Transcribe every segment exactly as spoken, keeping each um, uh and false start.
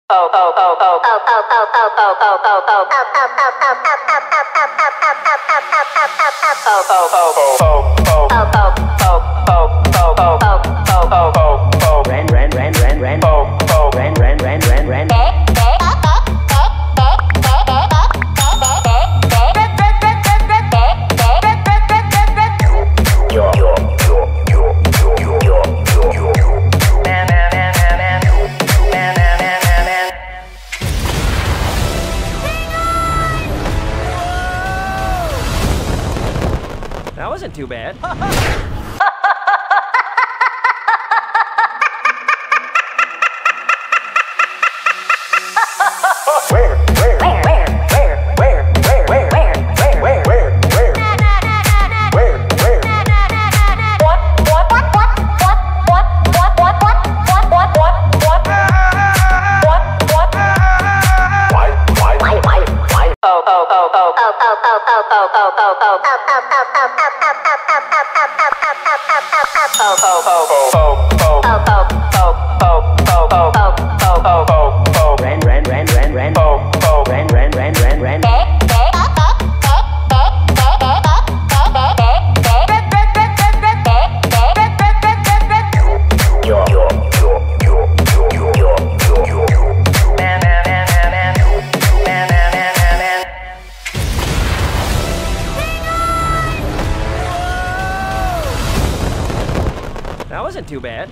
That wasn't too bad. Where, where, where, where, where, where, where, where, where, where, where, where, where, where? What, what, what, what, what, what, what, what, what, what, what, what, what, what, what? Why, why, why, why, why? Oh, oh, oh, oh, oh, oh, oh, oh, oh, oh, oh, oh, oh, oh, That wasn't too bad.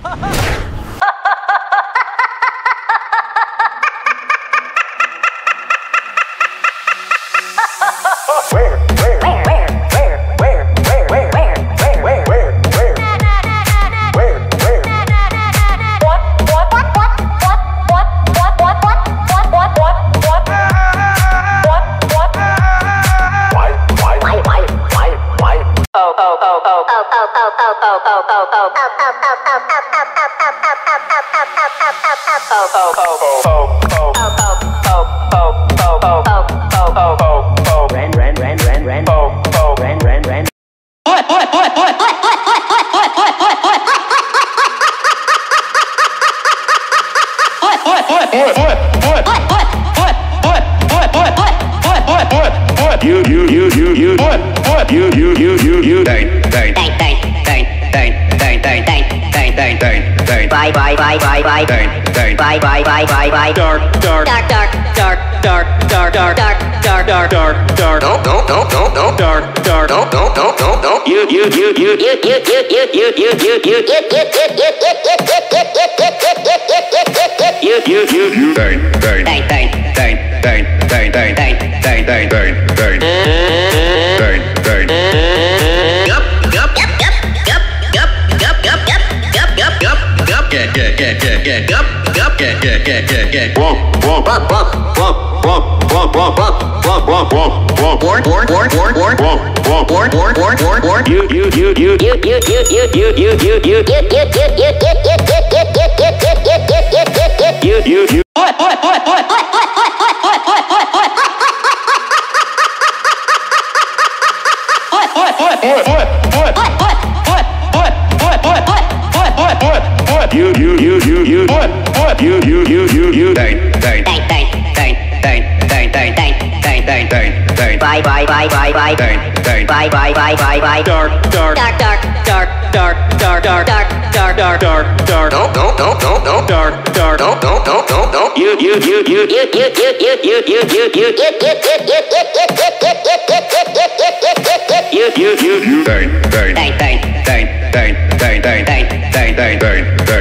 Where, where, where, where, where, where, where, where, where, where, where, where, where, where? What, what, what, what, what, what, what, what, what, what, what, what, what, what, what? Why, why, why, why, why, why? Oh, oh, oh, oh, oh, oh, oh, oh, oh, oh, oh, oh, oh, oh, oh, oh, oh. You, you, you, you, you, what, what, you, you, you, you, you, dang, dang, dang, dang, dang, dang, dang, dang, dang, dang, dang, dang, dang, bye, bye, bye, bye, bye, dang, dang, bye, bye, bye, bye, bye, dark, dark, dark, dark, dark, dark, dark, dark, dark, dark, dark, dark, dark, no, no, no, no, no, dark, dark, no, no, no, no, no, you, you, you, you, you, you, you, you, you, you, you, you, you, you, you, you, dang, dang, dang, dang, dang, dang, dang, dang, dang, dang, dang, dang, dang, dang, dang. Yup, yup, yup, yup, yup, yup, yup, yup, yup, yup, yup, yup, yup, get, get, get, get, get, yup, yup, get, get, get, get, get. Womp, womp, womp, womp, womp, womp, womp, womp, womp, womp, womp, womp, born, born, born, born, born, womp, womp, born, born, born, born, born. You, you, you, you, you, you, you, you, you, you, you, you, get, get, get, get, get, get, get, get, get, get, get, get, get, get, get, get. You, you, you. What, what, what, what, what, what, what, what, what, what, what, what? What, what, what, what, what, what, what, what, what, what, what, what, what, what, what, what? You, you, you, you, you, what, what? You, you, you, you, you, dang, dang, dang, dang, dang, dang, dang, dang, dang, dang, dang, dang, dang, bye, bye, bye, bye, bye, dang, dang, bye, bye, bye, bye, bye, dark, dark, dark, dark, dark, dark, dark, dark, dark, dark, dark, dark, dark, no, no, no, no, no, dark, dark, no, no, no, no, no, you, you, you, you, you, you, you, you, you, you, you, you, get, get, get, get, get, get, get, get, get, get, get, get, get, get, get, get, you, you, you, you, dang, dang, dang, dang, dang, dang, dang, dang, dang, dang, dang, dang.